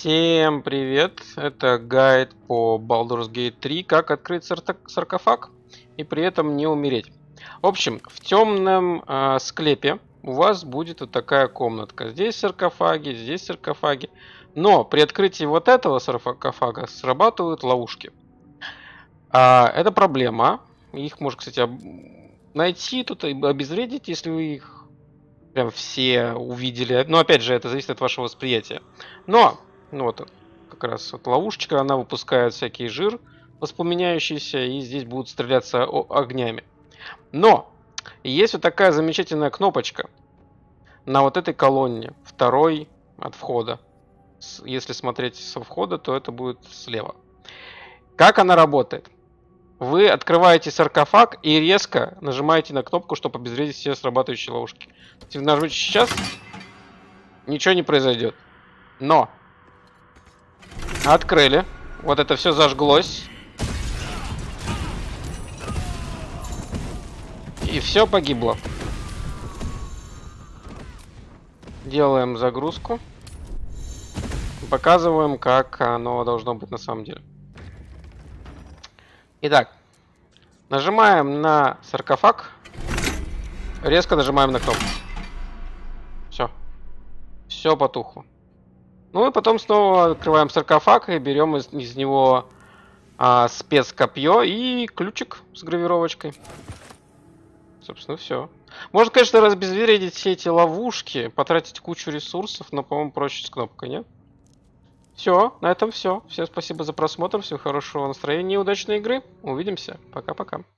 Всем привет! Это гайд по Baldur's Gate 3, как открыть саркофаг и при этом не умереть. В общем, в темном склепе у вас будет вот такая комнатка. Здесь саркофаги. Но при открытии вот этого саркофага срабатывают ловушки. Это проблема. Их можно, кстати, найти, тут обезвредить, если вы их прям все увидели. Но опять же, это зависит от вашего восприятия. Но ну вот как раз вот ловушечка, она выпускает всякий жир воспламеняющийся, и здесь будут стреляться огнями. Но есть вот такая замечательная кнопочка на вот этой колонне, второй от входа. Если смотреть со входа, то это будет слева. Как она работает? Вы открываете саркофаг и резко нажимаете на кнопку, чтобы обезвредить все срабатывающие ловушки. Если вы нажмете сейчас, ничего не произойдет. Но открыли. Вот это все зажглось. И все погибло. Делаем загрузку. Показываем, как оно должно быть на самом деле. Итак, нажимаем на саркофаг. Резко нажимаем на кнопку. Все. Все потухло. Ну и потом снова открываем саркофаг и берем из него спецкопье и ключик с гравировочкой. Собственно, все. Можно, конечно, обезвредить все эти ловушки, потратить кучу ресурсов, но, по-моему, проще с кнопкой, нет? Все, на этом все. Всем спасибо за просмотр, всем хорошего настроения и удачной игры. Увидимся. Пока-пока.